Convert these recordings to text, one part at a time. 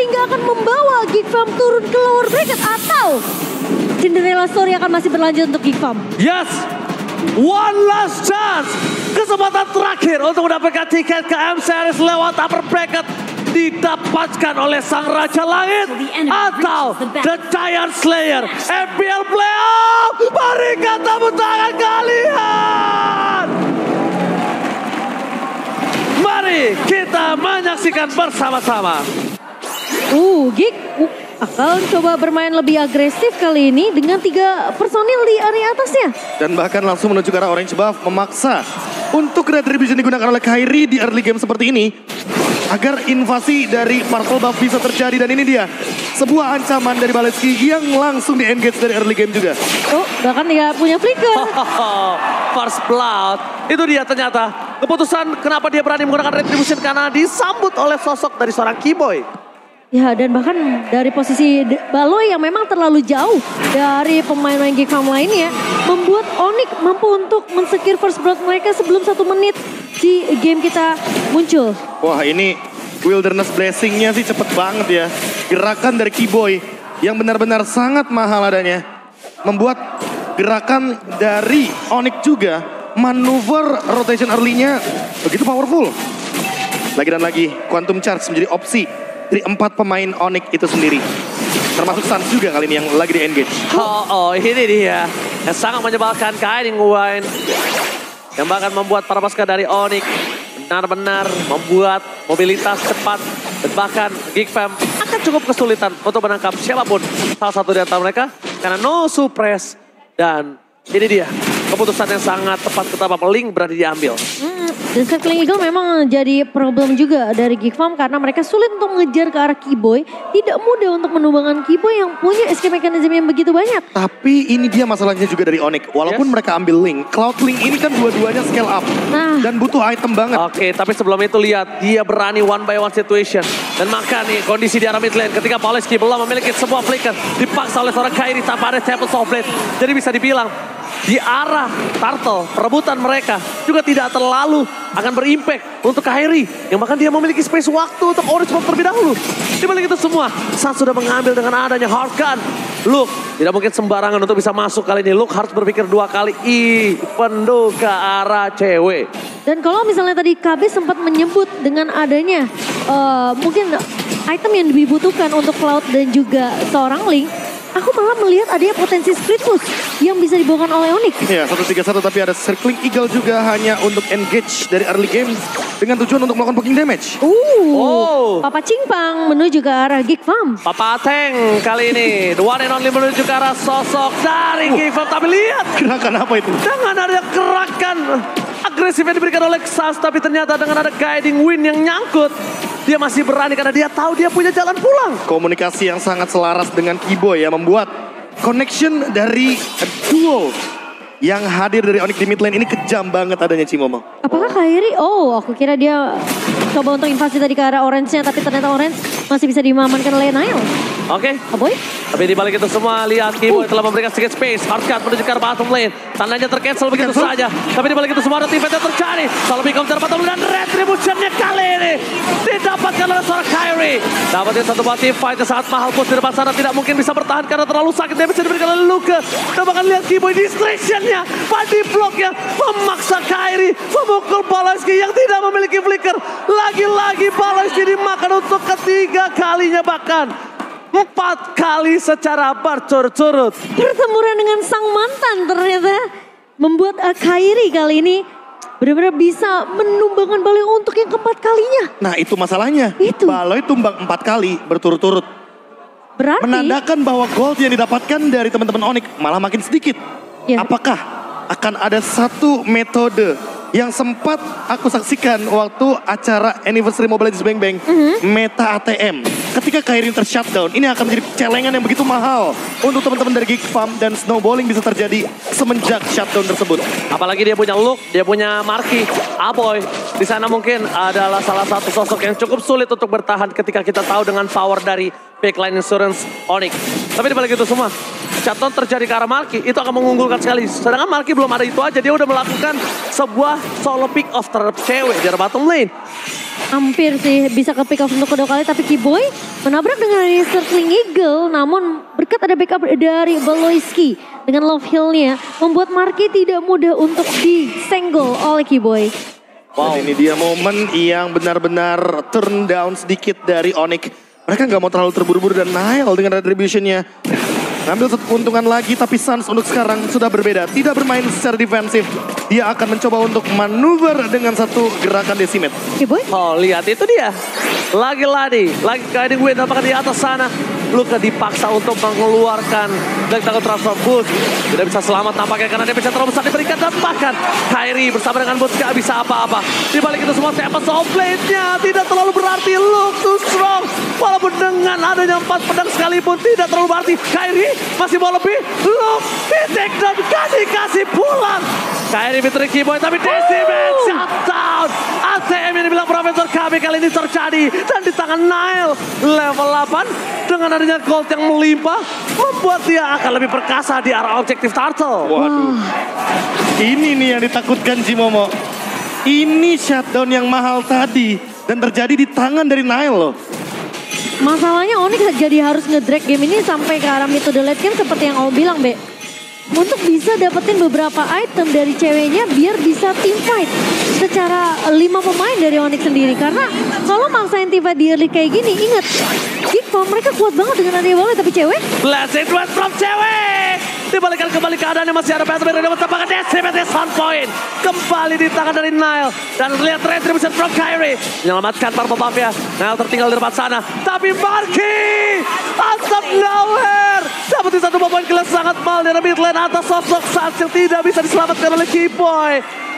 sehingga akan membawa Geek Farm turun ke lower bracket atau Cinderella Story akan masih berlanjut untuk Geek Farm. Yes, one last chance. Kesempatan terakhir untuk mendapatkan tiket ke M-Series lewat upper bracket didapatkan oleh Sang Raja Langit atau The Giant Slayer MPL Playoff. Berikan tepuk tangan kalian. Mari kita menyaksikan bersama-sama. Geek akan coba bermain lebih agresif kali ini dengan 3 personil di area atasnya. Dan bahkan langsung menuju ke arah orange buff, memaksa untuk retribution digunakan oleh Kairi di early game seperti ini. Agar invasi dari purple buff bisa terjadi, dan ini dia sebuah ancaman dari Baleski yang langsung di-engage dari early game juga. Bahkan tidak punya flicker. First blood, itu dia ternyata keputusan kenapa dia berani menggunakan retribution karena disambut oleh sosok dari seorang Keyboy. Ya, dan bahkan dari posisi Baloy yang memang terlalu jauh dari pemain-pemain Geek Farm lainnya, membuat Onyx mampu untuk men-secure first blood mereka sebelum 1 menit di game kita muncul. Wah, ini Wilderness Blessing-nya sih cepet banget ya. Gerakan dari Keyboy yang benar-benar sangat mahal adanya. Membuat gerakan dari Onyx juga, manuver rotation early-nya begitu powerful. Lagi dan lagi, Quantum Charge menjadi opsi dari 4 pemain Onyx itu sendiri. Termasuk Sans juga kali ini yang lagi di-engage. Ini dia yang sangat menyebalkan Guiding Wind. Yang bahkan membuat para pasukan dari Onyx benar-benar membuat mobilitas cepat. Dan bahkan Geek Farm akan cukup kesulitan untuk menangkap siapapun salah satu di antara mereka. Karena no suppress. Dan ini dia keputusan yang sangat tepat ketika Link berani diambil. Dan Circling Eagle memang jadi problem juga dari Geek Farm karena mereka sulit untuk mengejar ke arah Keyboy. Tidak mudah untuk menumbangkan Keyboy yang punya escape mechanism yang begitu banyak. Tapi ini dia masalahnya juga dari Onyx. Walaupun mereka ambil Link, Cloud Link ini kan dua-duanya scale up. Dan butuh item banget. Oke, tapi sebelum itu lihat, dia berani one by one situation. Dan maka nih kondisi di arah mid lane ketika Paleski belum memiliki sebuah flicker. Dipaksa oleh seorang Kairi tanpa ada Tempest of Blade. Jadi bisa dibilang di arah Turtle, perebutan mereka juga tidak terlalu akan berimpact untuk Kairi. Yang bahkan dia memiliki space waktu untuk Orange Buff terlebih dahulu. Di balik itu semua, Sans sudah mengambil dengan adanya Hard Gun. Luke tidak mungkin sembarangan untuk bisa masuk kali ini. Luke harus berpikir 2 kali. Pendu ke arah cewek. Dan kalau misalnya tadi KB sempat menyebut dengan adanya mungkin item yang dibutuhkan untuk Cloud dan juga seorang Link, aku malah melihat adanya potensi split push yang bisa dibawakan oleh Onyx. Ya, 1-3-1 tapi ada Circling Eagle juga hanya untuk engage dari early game dengan tujuan untuk melakukan poking damage. Papa Cingpang menuju ke arah Geek Farm. Papa Tank kali ini, the one and only menuju ke arah sosok dari Geek Farm. Tapi lihat, gerakan apa itu? Dengan ada gerakan agresif yang diberikan oleh Sans, tapi ternyata dengan ada Guiding Wind yang nyangkut, dia masih berani karena dia tahu dia punya jalan pulang. Komunikasi yang sangat selaras dengan Keyboy ya, membuat connection dari duo yang hadir dari Onyx di mid lane ini kejam banget adanya Cimomo. Apakah Kairi? Aku kira dia coba untuk invasi tadi ke arah orange-nya, tapi ternyata orange masih bisa diamankan oleh Nile. Oke. Boy. Tapi di balik itu semua, lihat Keyboy telah memberikan sedikit space. Hardcut menuju ke arah bottom lane. Tandanya tercancel begitu saja. Tapi di balik itu semua ada tim yang terjadi. Selalu become bottom lane dan retributionnya kali ini didapatkan oleh seorang Kairi. Dapatin satu buah team fight yang sangat mahal. Push di depan sana tidak mungkin bisa bertahan karena terlalu sakit. Damage yang diberikan oleh Luke. Dan bahkan lihat Keyboy distraction-nya, body block-nya memaksa Kairi memukul Paleski yang tidak memiliki flicker. Lagi-lagi Paleski dimakan untuk ketiga kalinya, bahkan 4 kali secara berturut-turut. Pertempuran dengan sang mantan ternyata membuat Kairi kali ini benar-benar bisa menumbangkan Baloy untuk yang keempat kalinya. Nah itu masalahnya. Itu. Baloy tumbang 4 kali berturut-turut. Berarti menandakan bahwa gold yang didapatkan dari teman-teman Onyx malah makin sedikit. Ya. Apakah akan ada satu metode yang sempat aku saksikan waktu acara Anniversary Mobile Legends Bang Bang, meta ATM. Ketika Kairi ter-shutdown, ini akan menjadi celengan yang begitu mahal untuk teman-teman dari Geek Farm, dan snowballing bisa terjadi semenjak shutdown tersebut. Apalagi dia punya Luke, dia punya Marky, Aboy. Di sana mungkin adalah salah satu sosok yang cukup sulit untuk bertahan ketika kita tahu dengan power dari Backline Insurance Onyx. Tapi dibalik itu semua, shutdown terjadi ke arah Marky, itu akan mengunggulkan sekali. Sedangkan Marky belum ada itu aja, dia udah melakukan sebuah solo pick off terhadap cewek di bottom lane. Hampir sih bisa ke pick off untuk kedua kali, tapi Kiboy menabrak dengan Circling Eagle. Namun berkat ada backup dari Baloyski dengan love heal-nya membuat Marky tidak mudah untuk disenggol oleh Kiboy. Dan ini dia momen yang benar-benar turn down sedikit dari Onyx. Mereka nggak mau terlalu terburu-buru dan Nile dengan retribution-nya. Ngambil satu keuntungan lagi, tapi Suns untuk sekarang sudah berbeda. Tidak bermain secara defensif. Dia akan mencoba untuk manuver dengan satu gerakan decimate. Kiboy? Oh lihat itu dia. Lagi guiding win apakah di atas sana. Luka dipaksa untuk mengeluarkan Black Tackle Transfer Boost. Tidak bisa selamat nampaknya karena dia bisa terlalu besar diberikan. Dan bahkan Kyrie bersama dengan Boost gak bisa apa-apa. Di balik itu semua Tempest of Blade-nya tidak terlalu berarti. Look too strong. Walaupun dengan adanya 4 pedang sekalipun tidak terlalu berarti. Kyrie masih mau lebih. Look, Pitek dan gak dikasih pulang. Kyrie Vitri Kiboy tapi Decimate shutdown. ATM yang dibilang Profesor KB kali ini terjadi. Dan di tangan Nile level 8 dengan adanya gold yang melimpah membuat dia akan lebih perkasa di arah objektif Turtle. Waduh. Ini nih yang ditakutkan Jimomo. Ini shutdown yang mahal tadi dan terjadi di tangan dari Nile loh. Masalahnya Onyx jadi harus ngedrag game ini sampai ke arah mid to the late game seperti yang Om bilang, Be. Untuk bisa dapetin beberapa item dari ceweknya biar bisa team fight secara 5 pemain dari Onyx sendiri. Karena kalau maksain team fight di early kayak gini, inget, Geekfam mereka kuat banget dengan Area Ballet, tapi cewek? Blessed West from cewek! Dibalikan kembali keadaannya masih ada PSB yang dapat tembakan Decimate on point. Kembali di tangan dari Nile. Dan lihat retribution from Kyrie. Menyelamatkan Purple Buff ya. Nile tertinggal di depan sana. Tapi Marky! Out of nowhere! Dapetin satu poin kill sangat mal dari mid lane atas sosok Suns yang tidak bisa diselamatkan oleh Kiboy.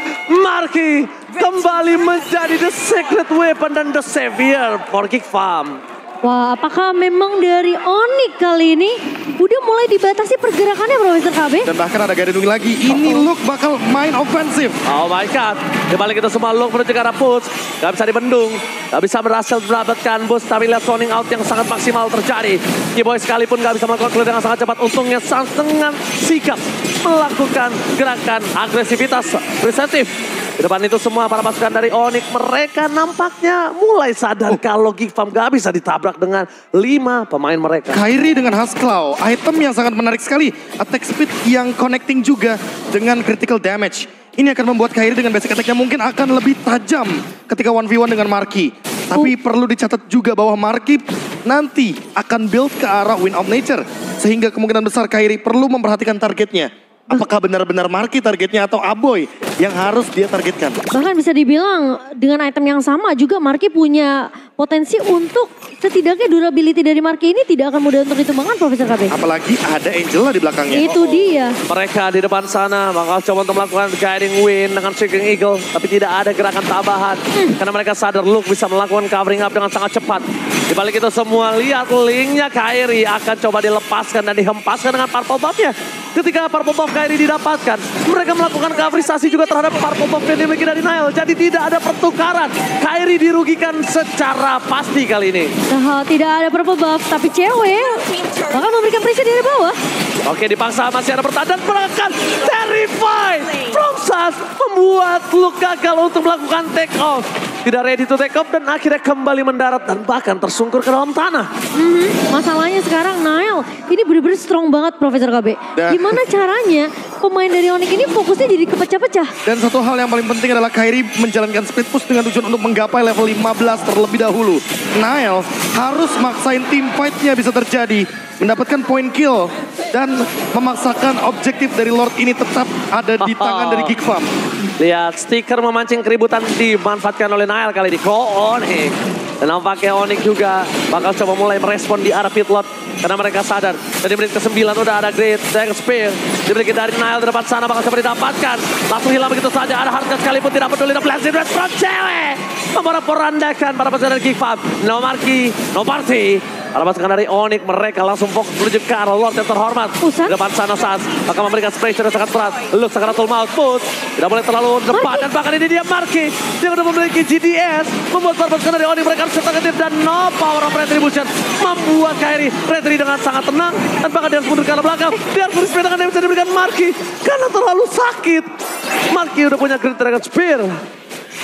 Marky kembali menjadi the secret weapon dan the savior for Geekfam. Wah, apakah memang dari Onyx kali ini udah mulai dibatasi pergerakannya Profesor KB? Dan bahkan ada Garden Wing lagi. Ini Luke bakal main ofensif. Oh my god. Dibalik itu semua Luke menuju ke arah push. Gak bisa dibendung. Gak bisa berhasil mendapatkan boost. Tapi lihat zoning out yang sangat maksimal terjadi. Kiboy sekalipun gak bisa melakukan clear dengan sangat cepat. Untungnya Suns dengan sikap melakukan gerakan agresivitas presentif. Di depan itu semua para pasukan dari Onyx mereka nampaknya mulai sadar kalau Geekfam gak bisa ditabrak dengan 5 pemain mereka. Kyrie dengan Husklaw, item yang sangat menarik sekali. Attack speed yang connecting juga dengan critical damage. Ini akan membuat Kyrie dengan basic attack-nya mungkin akan lebih tajam ketika 1v1 dengan Marky. Tapi perlu dicatat juga bahwa Marky nanti akan build ke arah Wind of Nature. Sehingga kemungkinan besar Kyrie perlu memperhatikan targetnya. Apakah benar-benar Marky targetnya atau Aboy yang harus dia targetkan? Bahkan bisa dibilang dengan item yang sama juga Marky punya potensi untuk setidaknya durability dari Marky ini tidak akan mudah untuk ditumbangkan Profesor KB. Apalagi ada Angela di belakangnya. Itu dia. Mereka di depan sana bakal coba untuk melakukan guiding win dengan Shaking Eagle. Tapi tidak ada gerakan tambahan. Karena mereka sadar Luke bisa melakukan covering up dengan sangat cepat. Di balik itu semua lihat linknya Kyrie akan coba dilepaskan dan dihempaskan dengan Purple Buff-nya. Ketika Purple Buff Kyrie didapatkan, mereka melakukan coverisasi juga terhadap Purple Buff yang dimiliki dari Nile. Jadi tidak ada pertukaran. Kyrie dirugikan secara pasti kali ini. Nah, tidak ada Purple Buff, tapi cewek bakal memberikan pressure dari bawah. Oke, dipaksa masih ada pertahanan belakang. Terrified from Suns membuat Luke gagal untuk melakukan take off. Tidak ready to take off dan akhirnya kembali mendarat dan bahkan tersungkur ke dalam tanah. Masalahnya sekarang Nile ini benar-benar strong banget Profesor KB. Gimana caranya pemain dari Onyx ini fokusnya jadi kepecah-pecah? Dan satu hal yang paling penting adalah Kyrie menjalankan split push dengan tujuan untuk menggapai level 15 terlebih dahulu. Nile harus maksain team fight-nya bisa terjadi. Mendapatkan point kill dan memaksakan objektif dari Lord ini tetap ada di tangan dari Geekfam. Lihat stiker memancing keributan dimanfaatkan oleh Nile kali ini. Onyx. Dan nampaknya Onyx juga bakal coba mulai merespon di arah pitlot. Karena mereka sadar. Dan di menit ke-9 udah ada Great Dagger Spear. Dimiliki dari Nile di depan sana bakal coba didapatkan. Langsung hilang begitu saja. Ada harga sekalipun tidak peduli. The Blessed Red from cewek. Memporak-porandakan para pasukan dari Geekfam. No Marky, no party. Para pasukan dari Onyx mereka langsung fokus menuju ke arah Lord yang terhormat. Di depan sana Suns akan memberikan pressure yang sangat berat. Luke Sakaratul Maut pun tidak boleh terlalu depan. Dan bahkan ini dia Marky yang sudah memiliki GDS. Membuat para pasukan dari Onyx mereka harus negatif dan no power of retribution. Membuat Kyrie retri dengan sangat tenang. Dan bahkan dia harus mundur ke arah belakang. Dia harus berispeed dengan yang bisa diberikan Marky. Karena terlalu sakit. Marky udah punya Great Dragon Spear.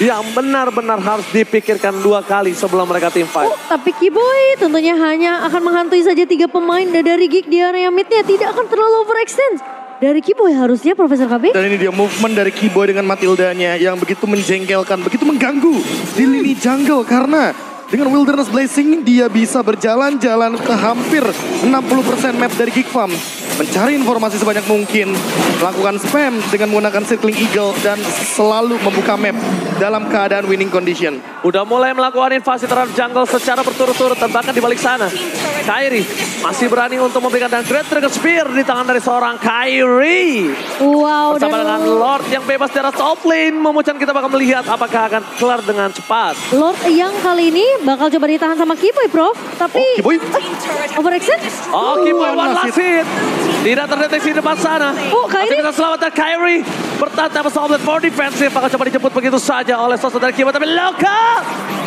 yang benar-benar harus dipikirkan 2 kali sebelum mereka team fight. Oh, tapi Kiboy tentunya hanya akan menghantui saja 3 pemain dari Geek di area midnya. Tidak akan terlalu overextend. Dari Kiboy harusnya Profesor KB. Dan ini dia movement dari Kiboy dengan Matildanya yang begitu menjengkelkan, begitu mengganggu di lini jungle. Karena dengan Wilderness Blazing dia bisa berjalan-jalan ke hampir 60% map dari Geek Farm. Mencari informasi sebanyak mungkin, melakukan spam dengan menggunakan Circling Eagle dan selalu membuka map dalam keadaan winning condition. Udah mulai melakukan invasi terhadap jungle secara berturut-turut dan bahkan di balik sana. Kairi masih berani untuk memberikan dan Great Trigger Spear di tangan dari seorang Kairi. Wow. Bersama dengan Lord yang bebas di atas top lane. Memucan kita bakal melihat apakah akan kelar dengan cepat. Lord yang kali ini bakal coba ditahan sama Kiboy, Prof. Tapi Kiboy overextend. Oh, Kiboy one last hit. Tidak terdeteksi di depan sana. Oh, Kairi. Masih bisa selamatkan Kairi. Bertahan tanpa Somblet for defensive. Bakal coba dijemput begitu saja oleh sosok dari Kiboy. Tapi Luka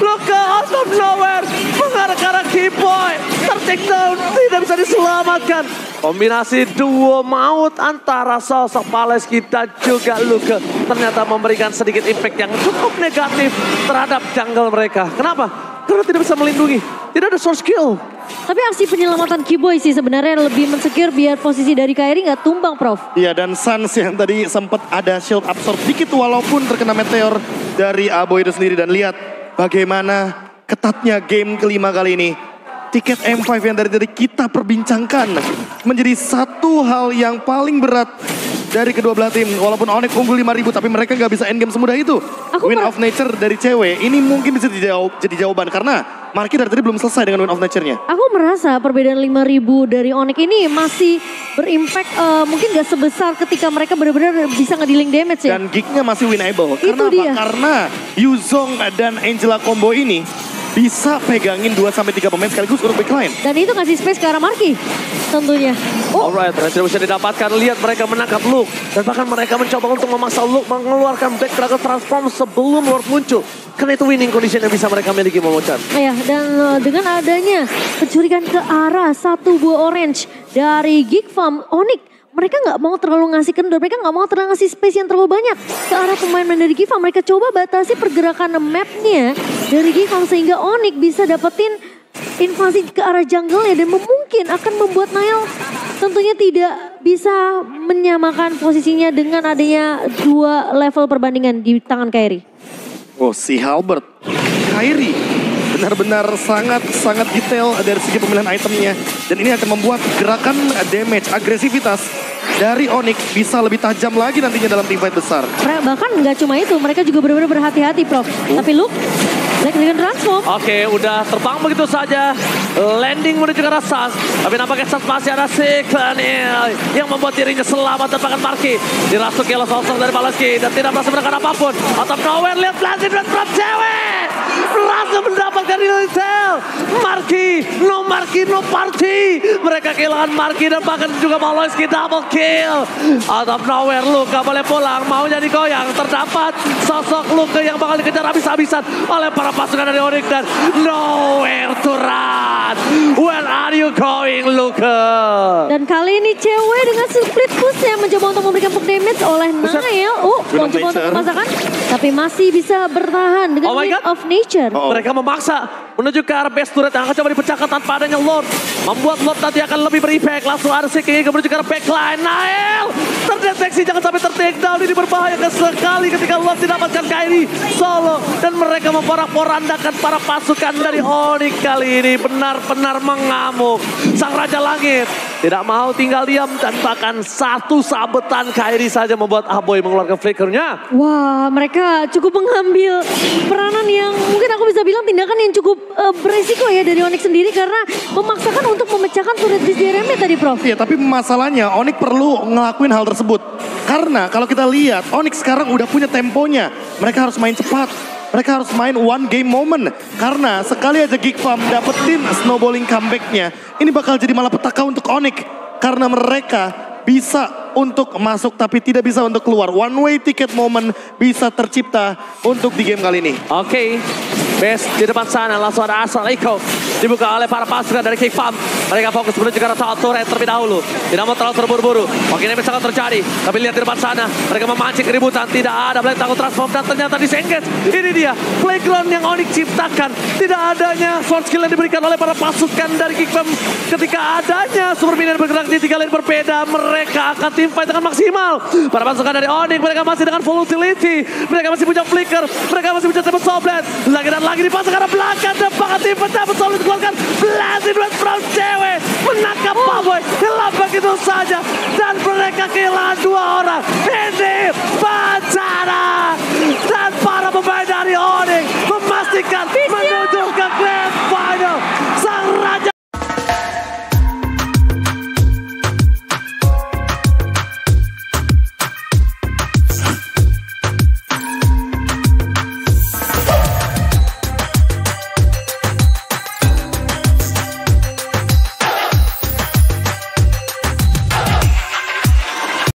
out of nowhere. Mengarah ke arah Kiboy. Tertake down. Tidak bisa diselamatkan. Kombinasi duo maut antara sosok Paleski dan juga Luka. Ternyata memberikan sedikit impact yang cukup negatif terhadap jungle mereka. Kenapa? Karena tidak bisa melindungi. Tidak ada source kill. Tapi aksi penyelamatan Kiboy sih sebenarnya lebih mensecure biar posisi dari Kairi nggak tumbang, Prof. Iya, dan Sans yang tadi sempat ada shield absorb dikit walaupun terkena meteor dari Abo itu sendiri. Dan lihat bagaimana ketatnya game kelima kali ini. Tiket M5 yang dari tadi kita perbincangkan menjadi satu hal yang paling berat dari kedua belah tim. Walaupun Onyx unggul 5.000 tapi mereka nggak bisa endgame semudah itu. Win of Nature dari cewek ini mungkin bisa jadi jawaban karena Marky dari tadi belum selesai dengan Win of Nature-nya. Aku merasa perbedaan 5.000 dari Onyx ini masih berimpact mungkin gak sebesar ketika mereka benar-benar bisa ngedealing damage ya. Dan geeknya masih winnable. Itu Karena dia. apa? Karena Yuzong dan Angela combo ini bisa pegangin 2-3 pemain sekaligus untuk backline. Dan itu ngasih space ke arah Marky tentunya. Oh, Alright, Retribution didapatkan. Lihat mereka menangkap Luke. Dan bahkan mereka mencoba untuk memaksa Luke mengeluarkan Black Dragon Transform sebelum Lord muncul. Karena itu winning condition yang bisa mereka miliki, Momochan. ya, dan dengan adanya pencurian ke arah satu buah orange dari Geek Farm, Onyx, mereka nggak mau terlalu ngasih kendor, mereka nggak mau terlalu ngasih space yang terlalu banyak ke arah pemain dari Geek Farm. Mereka coba batasi pergerakan mapnya dari Geek Farm sehingga Onyx bisa dapetin invasi ke arah jungle ya dan mungkin akan membuat Nail tentunya tidak bisa menyamakan posisinya dengan adanya 2 level perbandingan di tangan Kairi. Oh, si Halbert, Kairi benar-benar sangat detail dari segi pemilihan itemnya. Dan ini akan membuat gerakan damage, agresivitas dari Onyx bisa lebih tajam lagi nantinya dalam team fight besar. Bahkan nggak cuma itu, mereka juga benar-benar berhati-hati, Prof. Tapi Luke, Black dengan transform. Oke, udah terbang begitu saja. Landing menuju ke arah Sans. Tapi nampaknya Sans masih ada Siklanil yang membuat dirinya selamat dan bahkan Marky dirasuki oleh sosok dari Paleski dan tidak merasa menekan apapun. Out of nowhere, lihat Blazing Red Prop cewek. Berhasil mendapatkan intel. Marky, no party. Mereka kehilangan Marky dan bahkan juga Paleski double kill. Out of nowhere, Luka boleh pulang. Maunya digoyang. Terdapat sosok Luka yang bakal dikejar habis-habisan oleh para pasukan dari Onyx dan nowhere to run. Where are you going, Luka? Dan kali ini cewek dengan split push yang mencoba untuk memberikan push damage oleh Nail. Mencoba untuk memaksakan. Tapi masih bisa bertahan dengan Win of Nature. Mereka memaksa menuju ke arah base turret yang akan coba dipecahkan tanpa adanya Lord. Membuat Lord nanti akan lebih berimpact. Langsung ada Seeking menuju ke arah backline. Nail terdeteksi, jangan sampai ter-take down. Ini berbahaya sekali ketika Lord didapatkan Kairi solo. Dan mereka memporak-porandakan para pasukan dari Onyx kali ini. Benar-benar mengamuk. Sang Raja Langit tidak mau tinggal diam. Dan bahkan satu sabetan Kairi saja membuat Aboy mengeluarkan flickernya. Wah, mereka cukup mengambil peranan yang mungkin aku bisa bilang tindakan yang cukup beresiko ya dari Onyx sendiri karena memaksakan untuk memecahkan turret di DRM tadi, Prof. Iya, tapi masalahnya Onyx perlu ngelakuin hal tersebut. Karena kalau kita lihat Onyx sekarang udah punya temponya. Mereka harus main cepat. Mereka harus main one game moment. Karena sekali aja Geek Farm dapetin snowballing comeback-nya. Ini bakal jadi malapetaka untuk Onyx. Karena mereka bisa untuk masuk tapi tidak bisa untuk keluar. One way ticket moment bisa tercipta untuk di game kali ini. Oke, base di depan sana langsung ada Asal Iko. Dibuka oleh para pasukan dari Kick Farm. Mereka fokus menuju ke arah tower turret terlebih dahulu. Tidak mau terlalu terburu-buru. Mungkin ini sangat terjadi. Tapi lihat di depan sana. Mereka memancing keributan. Tidak ada Blade Tango Transform. Dan ternyata disengage. Ini dia playground yang Onyx ciptakan. Tidak adanya sword skill yang diberikan oleh para pasukan dari Kick Farm. Ketika adanya super minion bergerak di 3 lane berbeda. Mereka akan teamfight dengan maksimal. Para pasukan dari Onyx. Mereka masih dengan full utility. Mereka masih punya flicker. Mereka masih punya Seven Soul Blade. Lagi dan lagi dipasang ke arah belakang. Dan banget teamfight Seven Soul Blade keluarkan. Blasted West from cewek. Menangkap Pavoy. Hilang begitu saja. Dan mereka kehilangan 2 orang. Ini Pacara. Dan para